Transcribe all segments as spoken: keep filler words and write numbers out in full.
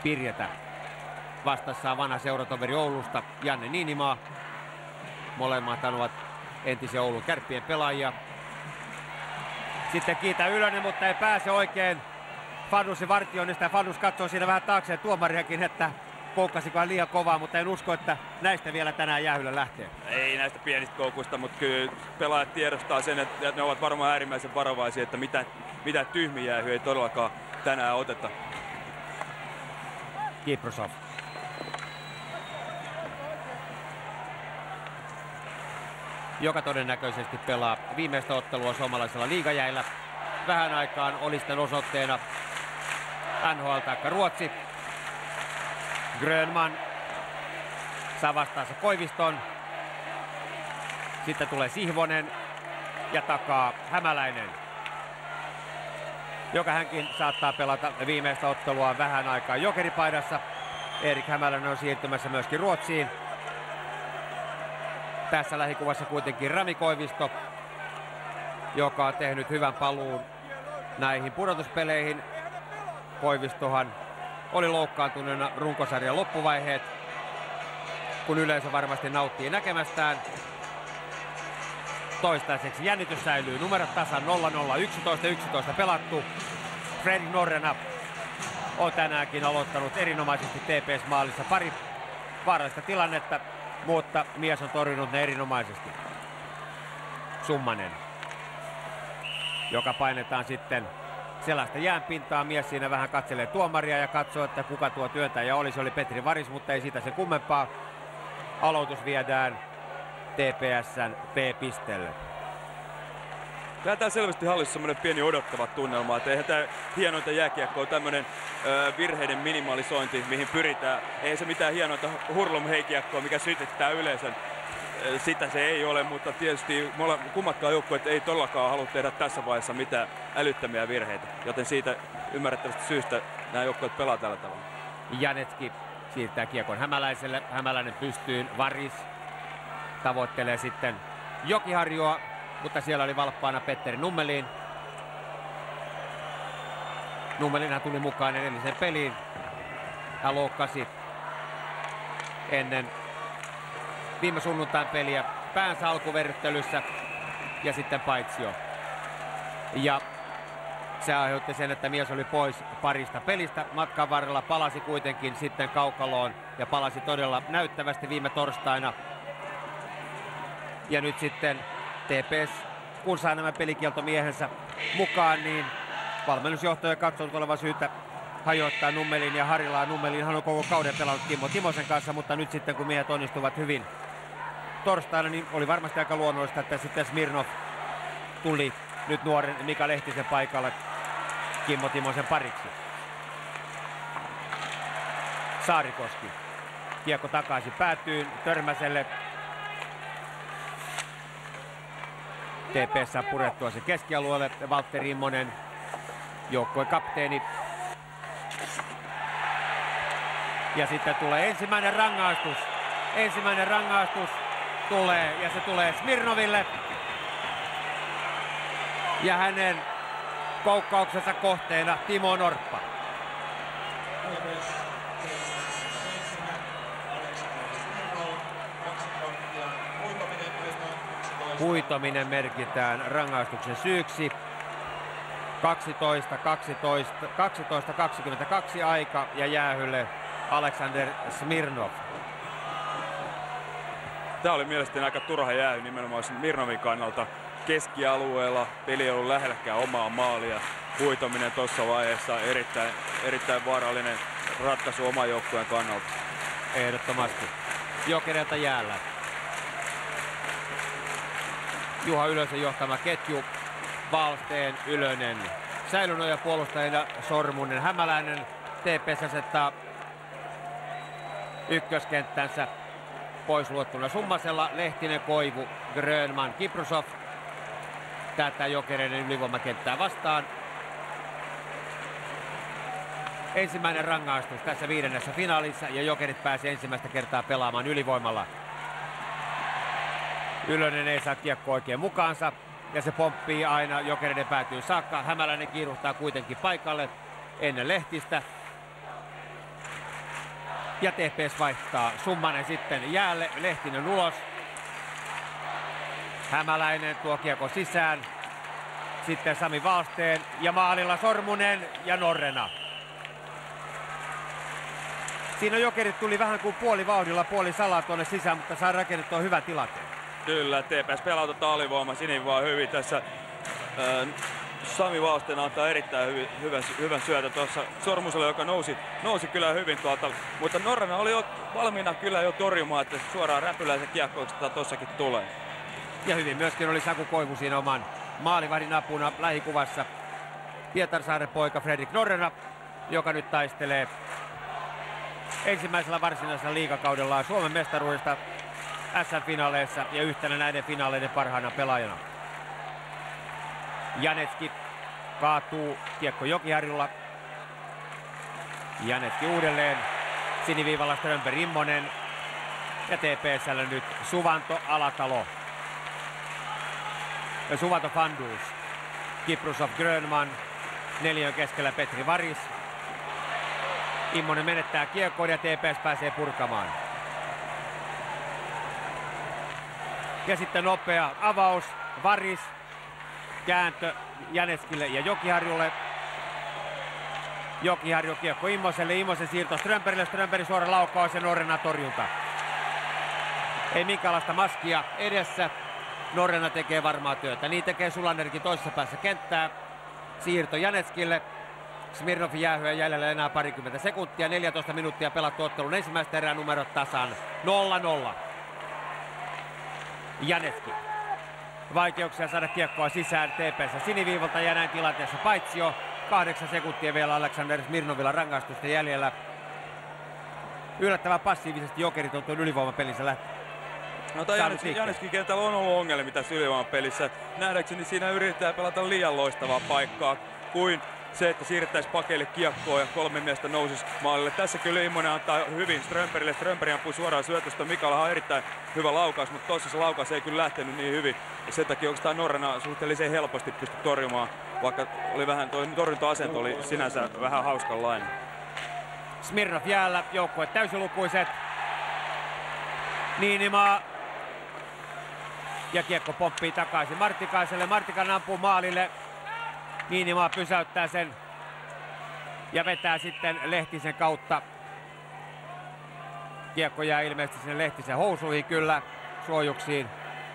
Pirjetä. Vastassaan vanha seuratoveri Oulusta, Janne Niinimaa. Molemmat ovat entisiä Oulun Kärppien pelaajia. Sitten Kiita Ylönen, mutta ei pääse oikein Fanusin vartioinnista. Fanus katsoo siinä vähän taakseen tuomariakin, että koukkasikohan liian kovaa, mutta en usko, että näistä vielä tänään Jäähylle lähtee. Ei näistä pienistä koukuista, mutta kyllä pelaajat tiedostaa sen, että ne ovat varmaan äärimmäisen varovaisia, että mitä, mitä tyhmiä Jäähy ei todellakaan tänään oteta. Kiprosov. Joka todennäköisesti pelaa viimeistä ottelua suomalaisella liigajäillä. Vähän aikaan oli sitten osoitteena N H L taikka Ruotsi. Grönman saa vastaansa Koiviston. Sitten tulee Sihvonen ja takaa Hämäläinen, joka hänkin saattaa pelata viimeistä ottelua vähän aikaa jokeripaidassa. Erik Hämäläinen on siirtymässä myöskin Ruotsiin. Tässä lähikuvassa kuitenkin Rami Koivisto, joka on tehnyt hyvän paluun näihin pudotuspeleihin. Koivistohan oli loukkaantuneena runkosarjan loppuvaiheet, kun yleisö varmasti nauttii näkemästään. Toistaiseksi jännitys säilyy. Numerot tasan nolla nolla, yksitoista yksitoista pelattu. Fredrik Norrena on tänäänkin aloittanut erinomaisesti T P S-maalissa. Pari vaarallista tilannetta, mutta mies on torjunut ne erinomaisesti. Summanen, joka painetaan sitten sellaista jäänpintaa. Mies siinä vähän katselee tuomaria ja katsoo, että kuka tuo työntäjä oli. Se oli Petri Varis, mutta ei siitä sen kummempaa. Aloitus viedään T P S:n P-pisteelle. Kyllä tää selvästi hallissa semmoinen pieni odottava tunnelma, että eihän tää hienointa jääkiekkoa tämmönen ö, virheiden minimalisointi, mihin pyritään. Ei se mitään hienointa hurlumheikiekkoa, mikä sytyttää yleisön. Sitä se ei ole, mutta tietysti kummatkaan joukkueet ei todellakaan halua tehdä tässä vaiheessa mitään älyttömiä virheitä. Joten siitä ymmärrettävästä syystä nämä joukkueet pelaa tällä tavalla. Janetski siirtää kiekon Hämäläiselle. Hämäläinen pystyyn. Varis tavoittelee sitten Jokiharjua, mutta siellä oli valppaana Petteri Nummelin. Nummelinhan tuli mukaan edelliseen peliin. Hän loukkasi ennen viime sunnuntain peliä päänsä alkuverryttelyssä ja sitten paitsio. Ja se aiheutti sen, että mies oli pois parista pelistä. Matkan varrella palasi kuitenkin sitten kaukaloon ja palasi todella näyttävästi viime torstaina. Ja nyt sitten T P S, kun saa nämä pelikieltomiehensä mukaan, niin valmennusjohtaja on katsonut olevan syytä hajottaa Nummelin ja Harilaa. Nummelinhan on koko kauden pelannut Kimmo Timosen kanssa, mutta nyt sitten kun miehet onnistuvat hyvin torstaina, niin oli varmasti aika luonnollista, että sitten Smirnov tuli nyt nuoren Mika Lehtisen paikalle Kimmo Timosen pariksi. Saarikoski. Kiekko takaisin päätyyn Törmäselle. T P S saa purettua sen keskialueelle. Valtteri Immonen, joukkueen kapteeni. Ja sitten tulee ensimmäinen rangaistus. Ensimmäinen rangaistus tulee ja se tulee Smirnoville. Ja hänen koukkauksensa kohteena Timo Norppa. Huitominen merkitään rangaistuksen syyksi. kaksitoista kaksikymmentäkaksi aika ja Jäähylle Alexander Smirnov. Tämä oli mielestäni aika turha Jäähy nimenomaan Smirnovin kannalta. Keskialueella peli ei ollut lähelläkään omaa maalia. Huitominen tuossa vaiheessa erittäin, erittäin vaarallinen ratkaisu oman joukkueen kannalta. Ehdottomasti. Jokereilta jäällä. Juha Ylösen johtama ketju. Valsteen, Ylönen, Säilynoja puolustajina, Sormunen, Hämäläinen. T P S asettaa ykköskenttänsä pois luottuna Summasella, Lehtinen, Koivu, Grönman, Kiprusov. Tätä Jokereiden ylivoimakenttää vastaan. Ensimmäinen rangaistus tässä viidennessä finaalissa ja Jokerit pääsee ensimmäistä kertaa pelaamaan ylivoimalla. Ylönen ei saa kiekko oikein mukaansa ja se pomppii aina Jokereiden päätyyn saakka. Hämäläinen kiiruhtaa kuitenkin paikalle ennen Lehtistä. Ja T P S vaihtaa Summanen sitten jäälle, Lehtinen ulos. Hämäläinen tuo kiekko sisään. Sitten Sami Wahlsten ja maalilla Sormunen ja Norrena. Siinä Jokerit tuli vähän kuin puoli vauhdilla, puoli salaa tuonne sisään, mutta saa rakennettua hyvän tilanteen. Kyllä, T P S pelaa tuota alivoima Sinin vaan hyvin tässä. Äh, Sami Wahlsten antaa erittäin hyvin, hyvän, hyvän syötön tuossa Sormuselle, joka nousi, nousi kyllä hyvin tuolta. Mutta Norrena oli jo valmiina kyllä jo torjumaan, että suoraan räpyläisen kiekkoiksi tuossakin tulee. Ja hyvin myöskin oli Saku Koivu siinä oman maalivahdin apuna lähikuvassa. Pietarsaaren poika Fredrik Norrena, joka nyt taistelee ensimmäisellä varsinaisella liigakaudellaan Suomen mestaruudesta S M-finaaleissa ja yhtenä näiden finaaleiden parhaana pelaajana. Janetski kaatuu, kiekko Jokiharjulla. Janetski uudelleen, siniviivalla Strömberg Immonen ja T P S:llä nyt Suvanto Alatalo. Ja Suvanto Fandus, Kiprusov Grönman, neljän keskellä Petri Varis. Immonen menettää kiekkoon ja T P S pääsee purkamaan. Ja sitten nopea avaus, Varis, kääntö Janetskille ja Jokiharjulle. Jokiharju kiekko Immoselle, Immosen siirto Strömbergille, Strömbergin suora laukaus ja Norrena torjunta. Ei minkäänlaista maskia edessä. Norrena tekee varmaa työtä. Niin tekee Sulanderkin toisessa päässä kenttää. Siirto Janetskille. Smirnoffin jäähyä jäljellä enää parikymmentä sekuntia. neljätoista minuuttia pelattu ottelun ensimmäistä erää, numerot tasan nolla nolla. Janetski. Vaikeuksia saada kiekkoa sisään T P S siniviivalta ja näin tilanteessa paitsio. Kahdeksan sekuntia vielä Aleksander Smirnovilla rangaistusta jäljellä. Yllättävän passiivisesti Jokerit on tuon ylivoimapelinsä lähtenyt. No tämä Janetskin, Janetskin kentällä on ollut ongelmia tässä ylivoimapelissä. Nähdäkseni siinä yritetään pelata liian loistavaa paikkaa kuin se, että siirrettäisiin pakeille kiekkoa ja kolme miestä nousisi maalille. Tässä kyllä Immonen antaa hyvin Strömbergille. Strömberg ampuu suoraan syötöstä. Mikael on erittäin hyvä laukaus, mutta toisessa se laukaus ei kyllä lähtenyt niin hyvin. Ja sen takia oikeastaan Norrena suhteellisen helposti pystyi torjumaan, vaikka oli vähän, tuo torjunta-asento oli sinänsä vähän hauskanlainen. Smirnov jäällä, joukkueet täysilukuiset. Niinimaa. Ja kiekko pomppii takaisin Martikaiselle. Martikainen ampuu maalille. Niinimaa pysäyttää sen ja vetää sitten Lehtisen kautta. Kiekko jää ilmeisesti sinne Lehtisen housuihin kyllä, suojuksiin.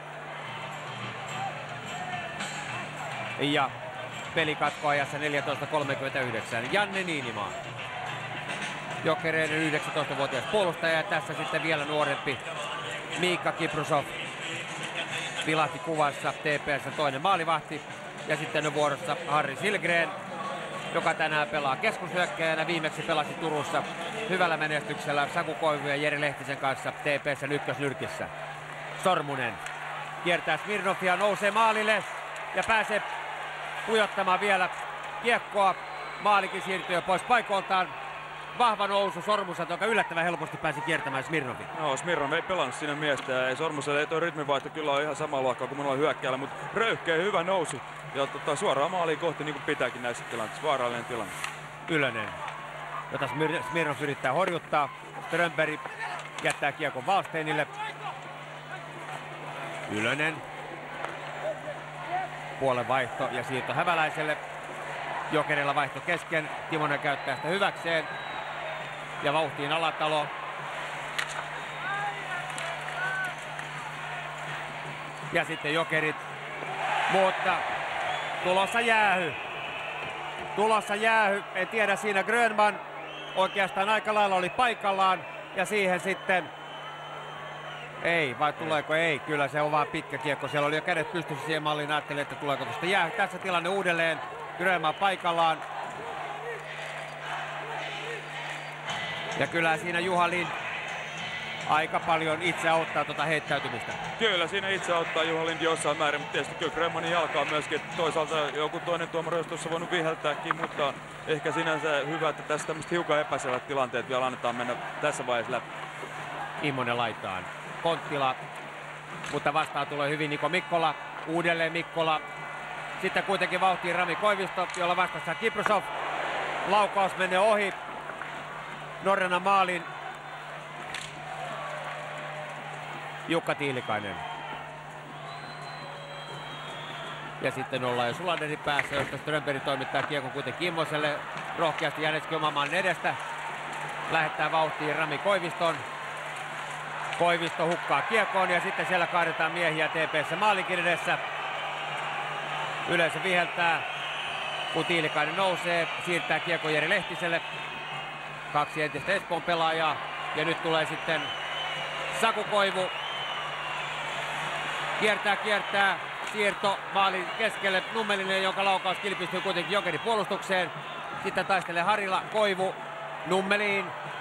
Ja peli katkoajassa neljätoista kolmekymmentäyhdeksän. Janne Niinimaa. Jokereiden yhdeksäntoistavuotias puolustaja ja tässä sitten vielä nuorempi Miikka Kiprusov. Vilahti kuvassa T P S:n toinen maalivahti. Ja sitten on vuorossa Harri Silgren, joka tänään pelaa keskushyökkäjänä. Viimeksi pelasi Turussa hyvällä menestyksellä Saku Koivu ja Jere Lehtisen kanssa T P S:n ykkösnyrkissä. Sormunen kiertää Smirnoffia, nousee maalille ja pääsee pujottamaan vielä kiekkoa. Maalikin siirtyy jo pois paikoiltaan. Vahva nousu Sormuselta, joka yllättävän helposti pääsi kiertämään Smirnovin. No, Smirnov ei pelannut siinä miestä ja Sormuselle ei tuo rytminvaihto kyllä ole ihan sama luokkaa kuin minulla on hyökkäällä, mutta röyhkeä hyvä nousu ja tota, suoraan maaliin kohti niin kuin pitääkin näissä tilanteissa. Vaarallinen tilanne. Ylönen, jota Smirnov yrittää horjuttaa. Strömberg jättää kiekon Wahlsteinille. Ylönen. Puolen vaihto ja siirto Hämäläiselle. Jokerilla vaihto kesken. Timonen käyttää sitä hyväkseen. Ja vauhtiin Alatalo. Ja sitten Jokerit. Mutta tulossa jäähy. Tulossa jäähy. En tiedä, siinä Grönman oikeastaan aika lailla oli paikallaan. Ja siihen sitten... Ei, vai tuleeko? Ei, kyllä se on vaan pitkä kiekko. Siellä oli jo kädet pystyssä siihen malliin. Ajattelin, että tuleeko tuosta jäähy. Tässä tilanne uudelleen. Grönman paikallaan. Ja kyllä siinä Juha Lind aika paljon itse auttaa tuota heittäytymistä. Kyllä siinä itse auttaa Juha Lind jossain määrin, mutta tietysti kyllä Grönmanin jalkaa myöskin. Toisaalta joku toinen tuomari olisi tuossa voinut viheltääkin, mutta ehkä sinänsä hyvä, että tässä tämmöiset hiukan epäselvät tilanteet vielä annetaan mennä tässä vaiheessa läpi. Immonen laitaan. Konttila, mutta vastaan tulee hyvin Niko Mikkola. Uudelleen Mikkola. Sitten kuitenkin vauhtiin Rami Koivisto, jolla vastassa Kiprusov. Laukaus menee ohi Norrena maalin Jukka Tiilikainen. Ja sitten ollaan jo Sulanderin päässä, josta Strömberg toimittaa kiekon kuitenkin Immoselle. Rohkeasti Jänetski oman maan edestä. Lähettää vauhtiin Rami Koiviston. Koivisto hukkaa kiekoon ja sitten siellä kaadetaan miehiä T P:ssä maalinkin edessä. Yleisö viheltää, kun Tiilikainen nousee, siirtää kiekon Jere Lehtiselle. Kaksi entistä Espoon pelaajaa ja nyt tulee sitten Saku Koivu. Kiertää, kiertää, siirto maalin keskelle. Nummelinen, jonka laukaus kilpistyy kuitenkin Jokerin puolustukseen. Sitten taistelee Harila, Koivu, Nummeliin.